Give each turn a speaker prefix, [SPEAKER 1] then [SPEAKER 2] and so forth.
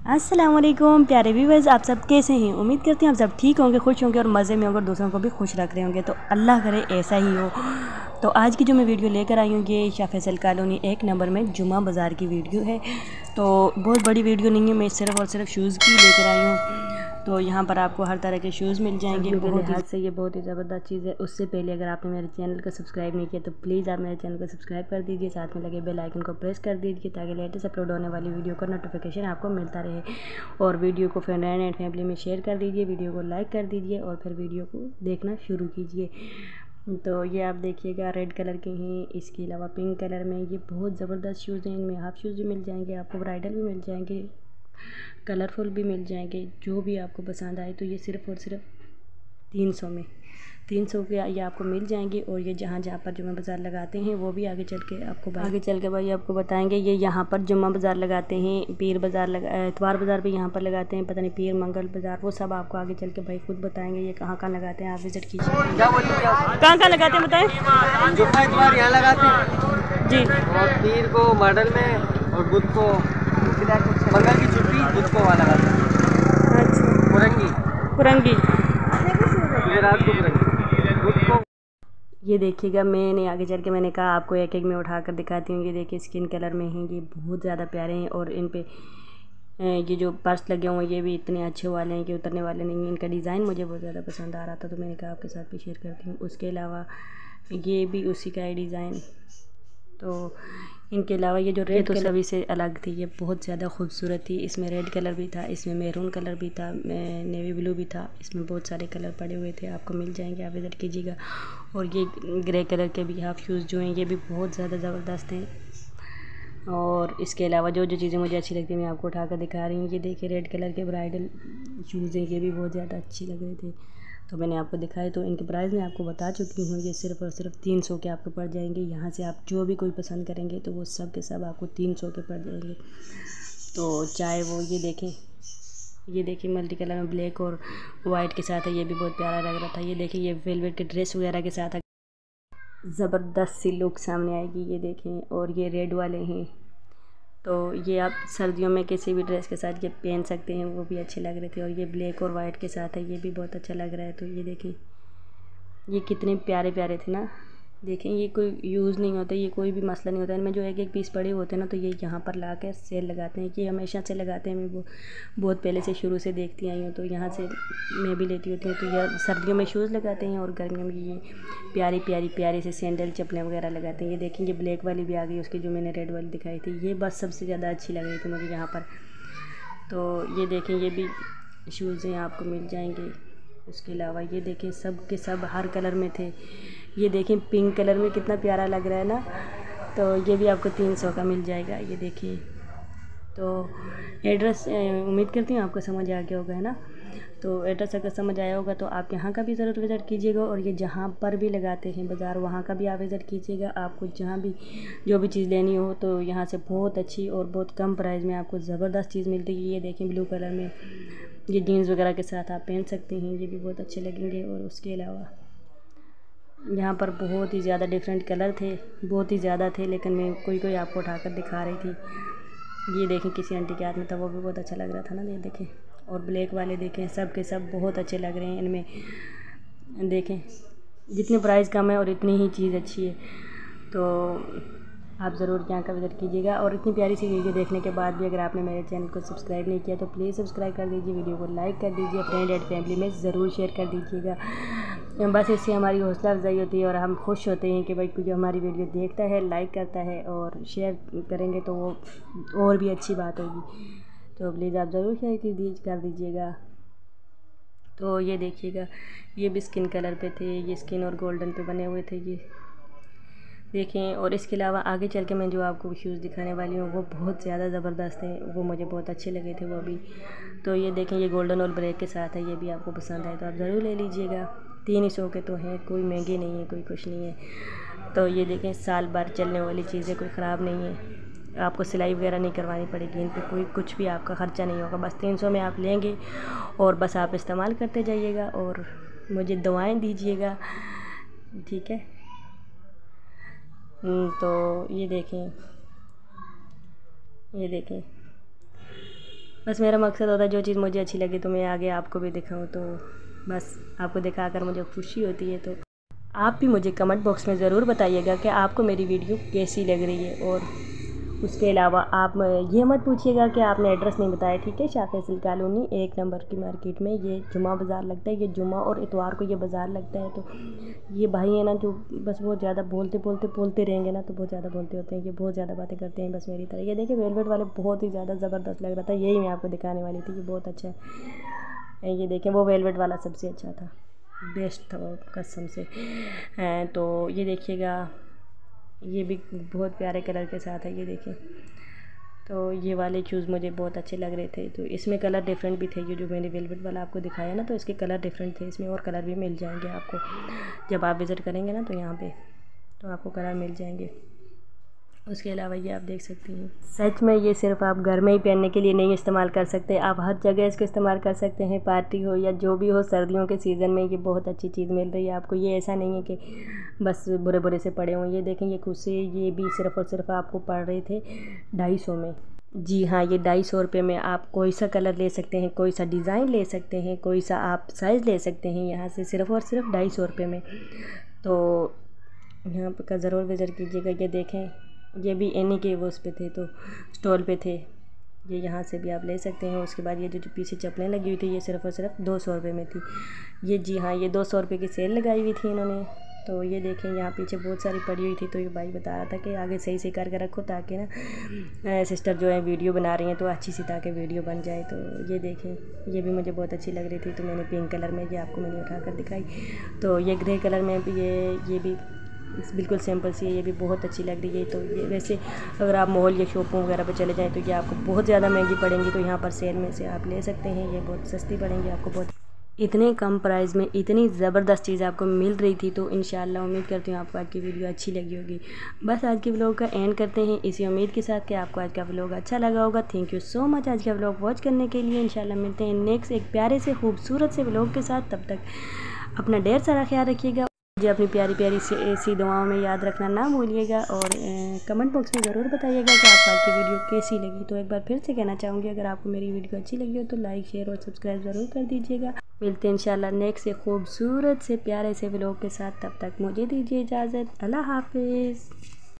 [SPEAKER 1] अस्सलाम वालेकुम प्यारे व्यूअर्स, आप सब कैसे हैं। उम्मीद करते हैं आप सब ठीक होंगे, खुश होंगे और मज़े में होंगे और दूसरों को भी खुश रख रहे होंगे। तो अल्लाह करे ऐसा ही हो। तो आज की जो मैं वीडियो लेकर आई हूँ ये शाह फैसल कॉलोनी 1 नंबर में जुमा बाज़ार की वीडियो है। तो बहुत बड़ी वीडियो नहीं है, मैं सिर्फ़ और सिर्फ शूज़ की लेकर आई हूँ। तो यहाँ पर आपको हर तरह के शूज़ मिल जाएंगे। बहुत लिहाज से ये बहुत ही ज़बरदस्त चीज़ है। उससे पहले अगर आपने मेरे चैनल को सब्सक्राइब नहीं किया तो प्लीज़ आप मेरे चैनल को सब्सक्राइब कर दीजिए, साथ में लगे बेल आइकन को प्रेस कर दीजिए ताकि लेटेस्ट अपलोड होने वाली वीडियो का नोटिफिकेशन आपको मिलता रहे। और वीडियो को फ्रेंड एंड फैमिली में शेयर कर दीजिए, वीडियो को लाइक कर दीजिए और फिर वीडियो को देखना शुरू कीजिए। तो ये आप देखिएगा रेड कलर के हैं, इसके अलावा पिंक कलर में ये बहुत ज़बरदस्त शूज़ हैं। इनमें हाफ शूज़ भी मिल जाएंगे, आपको ब्राइडल भी मिल जाएंगे, कलरफुल भी मिल जाएंगे, जो भी आपको पसंद आए। तो ये सिर्फ़ और सिर्फ 300 में 300 के ये आपको मिल जाएंगे। और ये जहाँ जहाँ पर जुम्मा बाज़ार लगाते हैं वो भी आगे चल के भाई आपको बताएंगे। ये यहाँ पर जुम्मा बाज़ार लगाते हैं, पीर बाज़ार इतवार बाज़ार भी यहाँ पर लगाते हैं, पता नहीं पीर मंगल बाज़ार, वो सब आपको आगे चल के भाई खुद बताएंगे ये कहाँ कहाँ लगाते हैं। आप विज़िट कीजिए। कहाँ कहाँ लगाते हैं बताएँ।
[SPEAKER 2] जुम्मा इतवार यहाँ लगाते हैं
[SPEAKER 1] जी,
[SPEAKER 2] और पीर को मॉडल में और बुध को मंगल की छुट्टी बुध को वहाँ लगाते हैं।
[SPEAKER 1] अच्छा, कुरंगी
[SPEAKER 2] फिर रात को कुरंगी बुध को।
[SPEAKER 1] ये देखिएगा, मैंने आगे चल के मैंने कहा आपको एक एक में उठा कर दिखाती हूँ। ये देखिए स्किन कलर में हैं, ये बहुत ज़्यादा प्यारे हैं। और इन पे ये जो पर्स लगे हुए हैं ये भी इतने अच्छे वाले हैं कि उतरने वाले नहीं हैं। इनका डिज़ाइन मुझे बहुत ज़्यादा पसंद आ रहा था तो मैंने कहा आपके साथ भी शेयर करती हूँ। उसके अलावा ये भी उसी का है डिज़ाइन। तो इनके अलावा ये जो रेड तो सभी से अलग थी, ये बहुत ज़्यादा खूबसूरत थी। इसमें रेड कलर भी था, इसमें मैरून कलर भी था, नेवी ब्लू भी था, इसमें बहुत सारे कलर पड़े हुए थे, आपको मिल जाएंगे, आप विज़िट कीजिएगा। और ये ग्रे कलर के भी हाफ शूज़ जो हैं ये भी बहुत ज़्यादा ज़बरदस्त हैं। और इसके अलावा जो जो चीज़ें मुझे अच्छी लगती हैं मैं आपको उठा कर दिखा रही हूँ। ये देखिए रेड कलर के ब्राइडल शूज़ हैं, ये भी बहुत ज़्यादा अच्छे लग रहे थे तो मैंने आपको दिखाए। तो इनके प्राइस मैं आपको बता चुकी हूँ, ये सिर्फ़ और सिर्फ 300 के आपको पड़ जाएंगे। यहाँ से आप जो भी कोई पसंद करेंगे तो वो सब के सब आपको 300 के पड़ जाएंगे। तो चाहे वो ये देखिए मल्टी कलर में ब्लैक और वाइट के साथ है, ये भी बहुत प्यारा लग रहा था। ये देखिए ये वेलवेट के ड्रेस वगैरह के साथ ज़बरदस्त सी लुक सामने आएगी। ये देखें, और ये रेड वाले हैं तो ये आप सर्दियों में किसी भी ड्रेस के साथ ये पहन सकते हैं, वो भी अच्छे लग रहे थे। और ये ब्लैक और वाइट के साथ है, ये भी बहुत अच्छा लग रहा है। तो ये देखें ये कितने प्यारे प्यारे थे ना। देखें ये कोई यूज़ नहीं होता, ये कोई भी मसला नहीं होता। इनमें जो एक एक पीस पड़े होते हैं ना तो ये यहाँ पर ला कर सेल लगाते हैं, कि हमेशा से लगाते हैं। मैं वो बहुत पहले से शुरू से देखती आई हूँ तो यहाँ से मैं भी लेती होती हूँ। तो यह सर्दियों में शूज़ लगाते हैं और गर्मियों में ये प्यारी प्यारी प्यारी से सैंडल चप्पलें वगैरह लगाते हैं। ये देखेंगे ब्लैक वाली भी आ गई, उसकी जो मैंने रेड वाली दिखाई थी ये बस सबसे ज़्यादा अच्छी लग रही थी मुझे यहाँ पर। तो ये देखें ये भी शूज़ हैं, आपको मिल जाएंगे। उसके अलावा ये देखें सब के सब हर कलर में थे। ये देखें पिंक कलर में कितना प्यारा लग रहा है ना, तो ये भी आपको 300 का मिल जाएगा। ये देखिए, तो एड्रेस उम्मीद करती हूँ आपको समझ आ गया होगा, है ना। तो एड्रेस अगर समझ आया होगा तो आप यहाँ का भी ज़रूर विज़िट कीजिएगा। और ये जहाँ पर भी लगाते हैं बाज़ार वहाँ का भी आप विज़िट कीजिएगा। आपको जहाँ भी जो भी चीज़ लेनी हो तो यहाँ से बहुत अच्छी और बहुत कम प्राइस में आपको ज़बरदस्त चीज़ मिलती है। ये देखें ब्लू कलर में, ये जीन्स वगैरह के साथ आप पहन सकते हैं, ये भी बहुत अच्छे लगेंगे। और उसके अलावा यहाँ पर बहुत ही ज़्यादा डिफरेंट कलर थे, बहुत ही ज़्यादा थे, लेकिन मैं कोई कोई आपको उठाकर दिखा रही थी। ये देखें किसी आंटी के हाथ में था, वो भी बहुत अच्छा लग रहा था ना, ये देखें। और ब्लैक वाले देखें, सब के सब बहुत अच्छे लग रहे हैं। इनमें देखें जितनी प्राइस कम है और इतनी ही चीज़ अच्छी है। तो आप ज़रूर यहाँ का विज़िट कीजिएगा। और इतनी प्यारी सी वीडियो देखने के बाद भी अगर आपने मेरे चैनल को सब्सक्राइब नहीं किया तो प्लीज़ सब्सक्राइब कर दीजिए, वीडियो को लाइक कर दीजिए, फ्रेंड एंड फैमिली में ज़रूर शेयर कर दीजिएगा। बस इससे हमारी हौसला अफजाई होती है और हम खुश होते हैं कि भाई जो हमारी वीडियो देखता है, लाइक करता है और शेयर करेंगे तो वो और भी अच्छी बात होगी। तो प्लीज़ आप ज़रूर शेयर कर दीजिएगा। तो ये देखिएगा ये भी स्किन कलर पे थे, ये स्किन और गोल्डन पे बने हुए थे, ये देखें। और इसके अलावा आगे चल के मैं जो आपको शूज़ दिखाने वाली हूँ वो बहुत ज़्यादा ज़बरदस्त हैं, वो मुझे बहुत अच्छे लगे थे वो भी। तो ये देखें ये गोल्डन और ब्लैक के साथ है, ये भी आपको पसंद आए तो आप ज़रूर ले लीजिएगा। 300 के तो हैं, कोई महंगे नहीं है, कोई कुछ नहीं है। तो ये देखें साल भर चलने वाली चीज़ें, कोई ख़राब नहीं है। आपको सिलाई वगैरह नहीं करवानी पड़ेगी, इन पर कोई कुछ भी आपका ख़र्चा नहीं होगा। बस 300 में आप लेंगे और बस आप इस्तेमाल करते जाइएगा और मुझे दुआएं दीजिएगा, ठीक है। तो ये देखें बस मेरा मकसद होता है जो चीज़ मुझे अच्छी लगे तो मैं आगे आपको भी दिखाऊं, तो बस आपको दिखाकर मुझे खुशी होती है। तो आप भी मुझे कमेंट बॉक्स में ज़रूर बताइएगा कि आपको मेरी वीडियो कैसी लग रही है। और उसके अलावा आप ये मत पूछिएगा कि आपने एड्रेस नहीं बताया, ठीक है। शाह फैसल कॉलोनी 1 नंबर की मार्केट में ये जुमा बाज़ार लगता है। ये जुमा और इतवार को ये बाज़ार लगता है। तो ये भाई है ना जो बस बहुत ज़्यादा बोलते रहेंगे ना, तो बहुत ज़्यादा बोलते होते हैं, ये बहुत ज़्यादा बातें करते हैं बस मेरी तरह। ये देखिए वेलवेट वाले बहुत ही ज़्यादा ज़बरदस्त लग रहा था, यही मैं आपको दिखाने वाली थी, ये बहुत अच्छा है। ये देखें वो वेलवेट वाला सबसे अच्छा था, बेस्ट था वो कसम से। तो ये देखिएगा, ये भी बहुत प्यारे कलर के साथ है, ये देखें। तो ये वाले शूज़ मुझे बहुत अच्छे लग रहे थे। तो इसमें कलर डिफरेंट भी थे, ये जो मैंने वेलवेट वाला आपको दिखाया ना, तो इसके कलर डिफरेंट थे। इसमें और कलर भी मिल जाएंगे आपको, जब आप विज़िट करेंगे ना तो यहाँ पे तो आपको कलर मिल जाएंगे। उसके अलावा ये आप देख सकती हैं, सच में ये सिर्फ आप घर में ही पहनने के लिए नहीं इस्तेमाल कर सकते, आप हर जगह इसको इस्तेमाल कर सकते हैं। पार्टी हो या जो भी हो, सर्दियों के सीज़न में ये बहुत अच्छी चीज़ मिल रही है आपको। ये ऐसा नहीं है कि बस बुरे बुरे से पड़े हों। ये देखें, ये खुद से ये भी सिर्फ़ और सिर्फ आपको पड़ रहे थे 250 में। जी हाँ, ये 250 रुपये में आप कोई सा कलर ले सकते हैं, कोई सा डिज़ाइन ले सकते हैं, कोई सा आप साइज़ ले सकते हैं यहाँ से, सिर्फ़ और सिर्फ 250 रुपये में। तो यहाँ पर का ज़रूर विज़िट कीजिएगा। ये देखें, ये भी इन्हीं के वो उस पे थे, तो स्टॉल पे थे, ये यहाँ से भी आप ले सकते हैं। उसके बाद ये जो पीछे चप्पलें लगी हुई थी, ये सिर्फ़ और सिर्फ 200 रुपये में थी। ये जी हाँ, ये 200 रुपये की सेल लगाई हुई थी इन्होंने। तो ये देखें, यहाँ पीछे बहुत सारी पड़ी हुई थी। तो ये भाई बता रहा था कि आगे सही से करके रखो, ताकि ना सिस्टर जो है वीडियो बना रही हैं तो अच्छी सी ताकि वीडियो बन जाए। तो ये देखें, ये भी मुझे बहुत अच्छी लग रही थी, तो मैंने पिंक कलर में ये आपको मैंने उठा कर दिखाई। तो ये ग्रे कलर में भी ये भी बिल्कुल सिंपल सी है, ये भी बहुत अच्छी लग रही है। तो ये वैसे अगर आप मॉल या शॉपों वगैरह पे चले जाएँ तो ये आपको बहुत ज़्यादा महंगी पड़ेंगी, तो यहाँ पर सेल में से आप ले सकते हैं, ये बहुत सस्ती पड़ेंगी आपको। बहुत इतने कम प्राइस में इतनी ज़बरदस्त चीज़ आपको मिल रही थी। तो इंशाल्लाह उम्मीद करती हूँ आपको आज की वीडियो अच्छी लगी होगी। बस आज के व्लॉग का एंड करते हैं इसी उम्मीद के साथ कि आपको आज का व्लॉग अच्छा लगा होगा। थैंक यू सो मच आज का व्लॉग वॉच करने के लिए। इंशाल्लाह मिलते हैं नेक्स्ट एक प्यारे से खूबसूरत से व्लॉग के साथ। तब तक अपना ढेर सारा ख्याल रखिएगा, मुझे अपनी प्यारी प्यारी सी दुआओं में याद रखना ना भूलिएगा। और कमेंट बॉक्स में ज़रूर बताइएगा कि आपको आज की वीडियो कैसी लगी। तो एक बार फिर से कहना चाहूँगी, अगर आपको मेरी वीडियो अच्छी लगी हो तो लाइक शेयर और सब्सक्राइब ज़रूर कर दीजिएगा। मिलते हैं इंशाल्लाह नेक्स्ट से खूबसूरत से प्यारे से व्लॉग के साथ। तब तक मुझे दीजिए इजाज़त। अल्लाह हाफिज़।